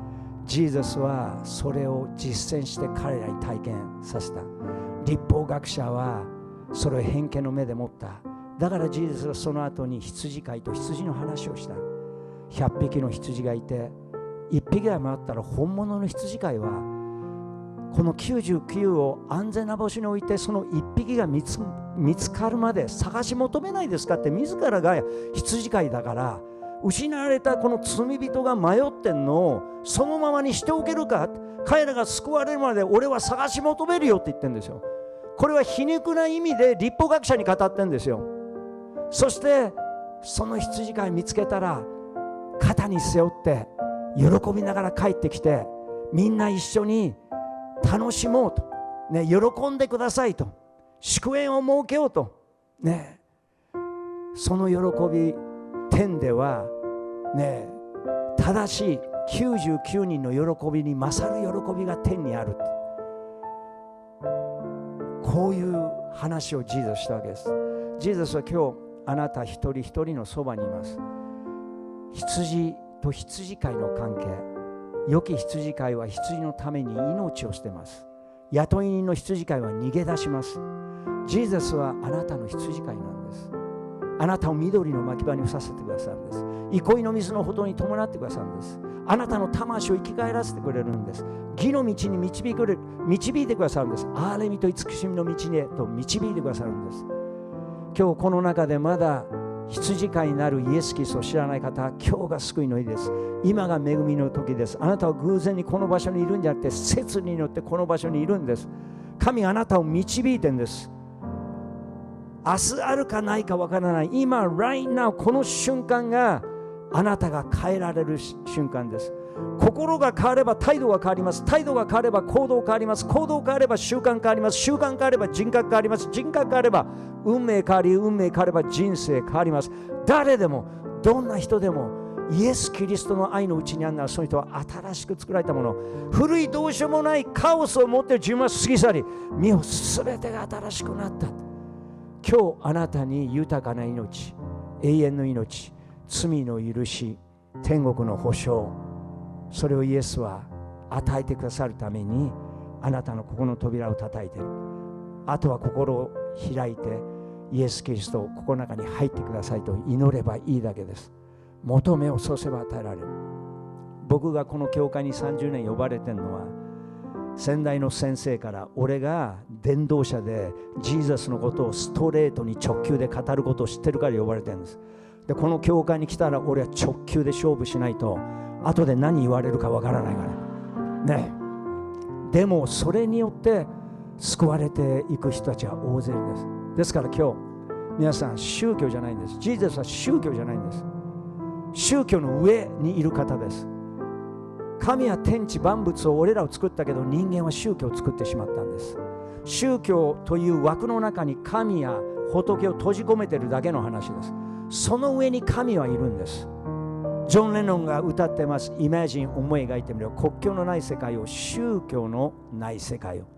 ジーザスはそれを実践して彼らに体験させた。律法学者はそれを偏見の目で持った。だからジーザスはその後に羊飼いと羊の話をした。ひゃっぴきの羊がいていっぴきが回ったら本物の羊飼いはこのきゅうじゅうきゅうを安全な場所に置いて、そのいっぴきが見つ、見つかるまで探し求めないですかって、自らが羊飼いだから、失われたこの罪人が迷ってんのをそのままにしておけるか、彼らが救われるまで俺は探し求めるよって言ってるんですよ。これは皮肉な意味で律法学者に語ってるんですよ。そしてその羊飼い見つけたら肩に背負って喜びながら帰ってきて、みんな一緒に楽しもうと、ね、喜んでくださいと、祝宴を設けようと、ね、その喜び、天では、ね、正しいきゅうじゅうきゅうにんの喜びに勝る喜びが天にある。こういう話をジーザスしたわけです。ジーザスは今日あなた一人一人のそばにいます。羊と羊飼いの関係、良き羊飼いは羊のために命を捨てます。雇い人の羊飼いは逃げ出します。ジーザスはあなたの羊飼いなんです。あなたを緑の牧場にさせてくださるんです。憩いの水のほとりに伴ってくださるんです。あなたの魂を生き返らせてくれるんです。義の道に導いて導いてくださるんです。憐れみと慈しみの道にへと導いてくださるんです。今日この中でまだ羊飼いになるイエス・キリストを知らない方、今日が救いの日です。今が恵みの時です。あなたは偶然にこの場所にいるんじゃなくて、摂によってこの場所にいるんです。神があなたを導いてるんです。明日あるかないかわからない、今 right now この瞬間があなたが変えられる瞬間です。心が変われば態度が変わります。態度が変われば行動が変わります。行動が変われば習慣変わります。習慣変われば人格変わります。人格変われば運命変わり、運命変われば人生変わります。誰でもどんな人でもイエス・キリストの愛のうちにあるなら、その人は新しく作られたもの、古いどうしようもないカオスを持っている自分は過ぎ去り、身を全てが新しくなった。今日あなたに豊かな命、永遠の命、罪の許し、天国の保証、それをイエスは与えてくださるためにあなたの心の扉を叩いている。あとは心を開いてイエス・キリストを心の中に入ってくださいと祈ればいいだけです。求めをそうすれば与えられる。僕がこの教会にさんじゅうねん呼ばれてるのは、先代の先生から俺が伝道者でジーザスのことをストレートに直球で語ることを知ってるから呼ばれてるんです。でこの教会に来たら俺は直球で勝負しないと後で何言われるかわからないからね。でもそれによって救われていく人たちは大勢いるんです。ですから今日皆さん、宗教じゃないんです。ジーザスは宗教じゃないんです。宗教の上にいる方です。神は天地万物を俺らを作ったけど、人間は宗教を作ってしまったんです。宗教という枠の中に神や仏を閉じ込めているだけの話です。その上に神はいるんです。ジョン・レノンが歌ってます。イメージン、思い描いてみる。国境のない世界を、宗教のない世界を。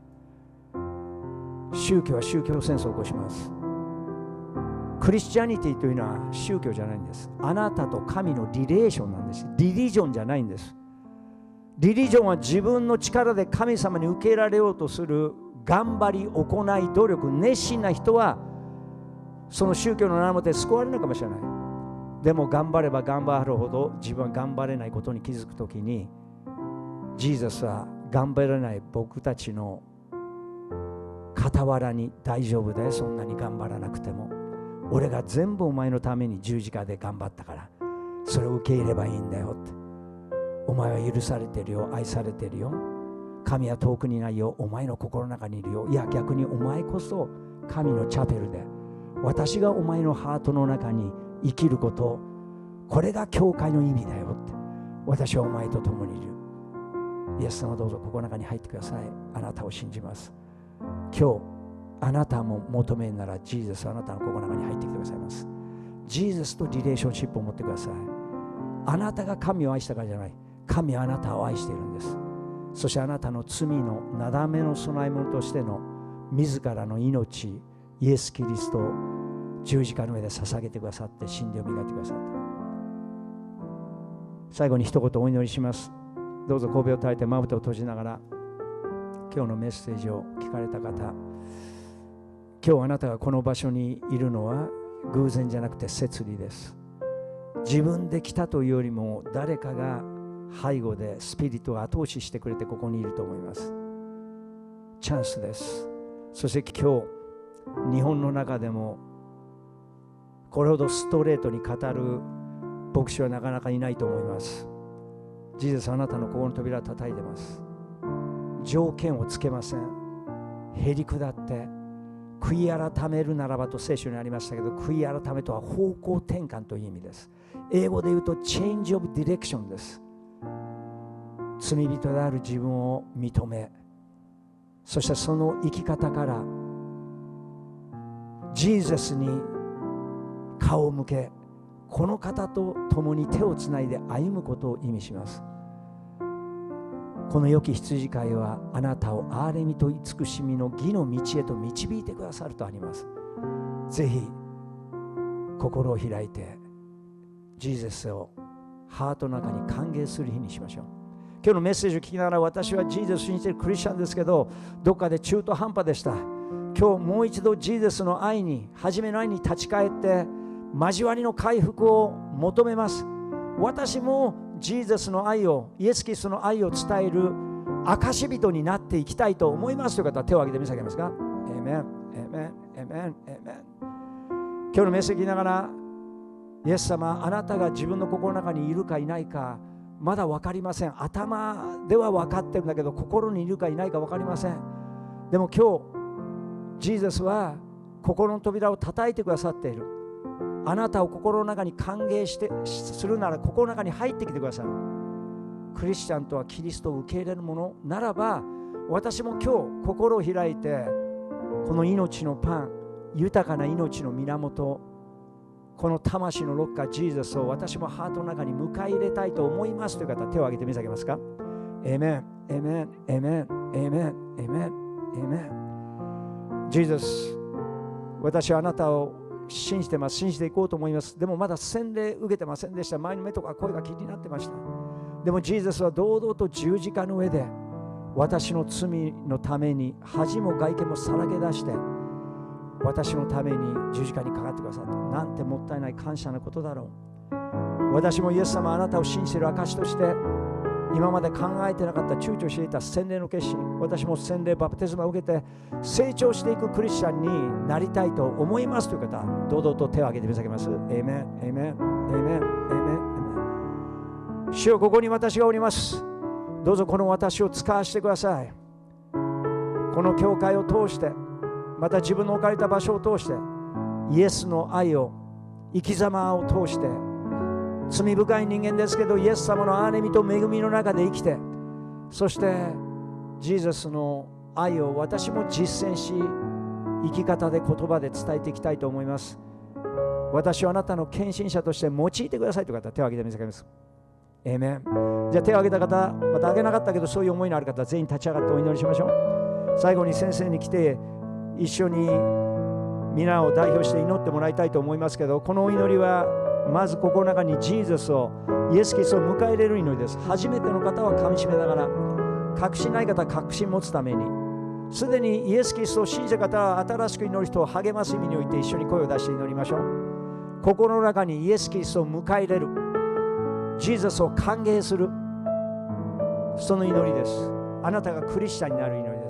宗教は宗教戦争を起こします。クリスチャニティというのは宗教じゃないんです。あなたと神のリレーションなんです。リリジョンじゃないんです。リリジョンは自分の力で神様に受け入れられようとする頑張り、行い、努力、熱心な人はその宗教の名もて救われるのかもしれない。でも頑張れば頑張るほど自分は頑張れないことに気づくときに、ジーザスは頑張れない僕たちの傍らに、大丈夫だよ、そんなに頑張らなくても、俺が全部お前のために十字架で頑張ったからそれを受け入れればいいんだよって。お前は許されてるよ、愛されてるよ、神は遠くにないよ、お前の心の中にいるよ。いや逆にお前こそ神のチャペルで、私がお前のハートの中に生きること、これが教会の意味だよって。私はお前と共にいる。イエス様どうぞここの中に入ってください。あなたを信じます。今日あなたも求めるならジーザス、あなたのここの中に入ってきてくださいます。ジーザスとリレーションシップを持ってください。あなたが神を愛したからじゃない、神はあなたを愛しているんです。そしてあなたの罪のなだめの供え物としての自らの命、イエス・キリストを十字架の上で捧げてくださって、真理を磨いてくださって、最後に一言お祈りします。 どうぞ首を垂れてまぶたを閉じながら今日のメッセージを聞かれた方、今日あなたがこの場所にいるのは偶然じゃなくて摂理です。自分で来たというよりも誰かが背後でスピリットが後押ししてくれてここにいると思います。チャンスです。そして今日日本の中でもこれほどストレートに語る牧師はなかなかいないと思います。ジーザス、あなたの心の扉を叩いてます。条件をつけません。へり下って悔い改めるならばと聖書にありましたけど、悔い改めとは方向転換という意味です。英語で言うと Change of Direction です。罪人である自分を認め、そしてその生き方からジーザスに顔を向け、この方と共に手をつないで歩むことを意味します。この良き羊飼いはあなたを憐れみと慈しみの義の道へと導いてくださるとあります。ぜひ心を開いてジーザスをハートの中に歓迎する日にしましょう。今日のメッセージを聞きながら、私はジーザスを信じているクリスチャンですけど、どっかで中途半端でした。今日もう一度ジーザスの愛に、初めの愛に立ち返って交わりの回復を求めます。私もジーザスの愛を、イエス・キリストの愛を伝える証人になっていきたいと思いますという方は手を挙げてみていただけますか。エメン、エメン、エメン、エメン。今日のメッセージ聞きながら、イエス様、あなたが自分の心の中にいるかいないかまだ分かりません。頭では分かってるんだけど心にいるかいないか分かりません。でも今日ジーザスは心の扉を叩いてくださっている。あなたを心の中に歓迎してするなら心の中に入ってきてくださる。クリスチャンとはキリストを受け入れるものならば、私も今日心を開いてこの命のパン、豊かな命の源、この魂のロッカージーザスを私もハートの中に迎え入れたいと思いますという方、手を挙げてみていただけますか。エメン、エメン、エメン、エメン、エメン、エメン。ジーザス、私はあなたを信じてます。信じていこうと思います。でもまだ洗礼受けてませんでした。前の目とか声が気になってました。でもジーザスは堂々と十字架の上で私の罪のために恥も外見もさらけ出して私のために十字架にかかってくださった。なんてもったいない感謝のことだろう。私もイエス様、あなたを信じている証として今まで考えてなかった、躊躇していた洗礼の決心、私も洗礼バプテスマを受けて成長していくクリスチャンになりたいと思いますという方、堂々と手を挙げていただけます。エイメン、エイメン、エイメン、エイメン、エイメン。主よ、ここに私がおります。どうぞこの私を使わせてください。この教会を通して、また自分の置かれた場所を通して、イエスの愛を、生き様を通して、罪深い人間ですけどイエス様の憐れみと恵みの中で生きて、そしてジーザスの愛を私も実践し、生き方で言葉で伝えていきたいと思います。私はあなたの献身者として用いてくださいという方、手を挙げてみてくださいます。エーメン。じゃあ手を挙げた方、また挙げなかったけどそういう思いのある方、全員立ち上がってお祈りしましょう。最後に先生に来て一緒に皆を代表して祈ってもらいたいと思いますけど、このお祈りはまず心の中にジーザスを、イエス・キリストを迎え入れる祈りです。初めての方は噛みしめながら、確信ない方は確信持つために、すでにイエス・キリストを信じた方は新しく祈る人を励ます意味において一緒に声を出して祈りましょう。心の中にイエス・キリストを迎え入れる、ジーザスを歓迎する、その祈りです。あなたがクリスチャンになる祈りです。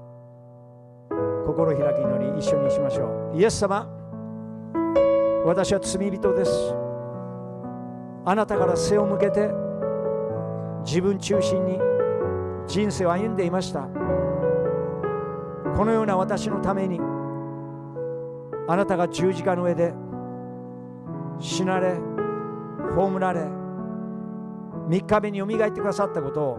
心開き祈り、一緒にしましょう。イエス様、私は罪人です。あなたから背を向けて自分中心に人生を歩んでいました。このような私のためにあなたが十字架の上で死なれ、葬られ、三日目によみがえってくださったことを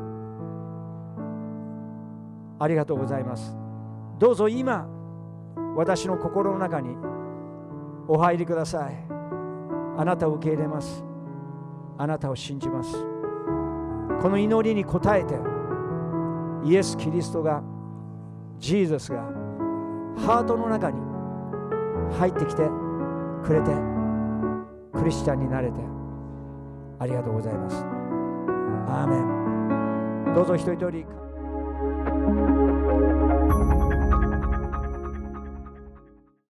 ありがとうございます。どうぞ今私の心の中にお入りください。あなたを受け入れます。あなたを信じます。この祈りに応えてイエス・キリストが、ジーザスがハートの中に入ってきてくれてクリスチャンになれてありがとうございます。アーメン。 どうぞ一人一人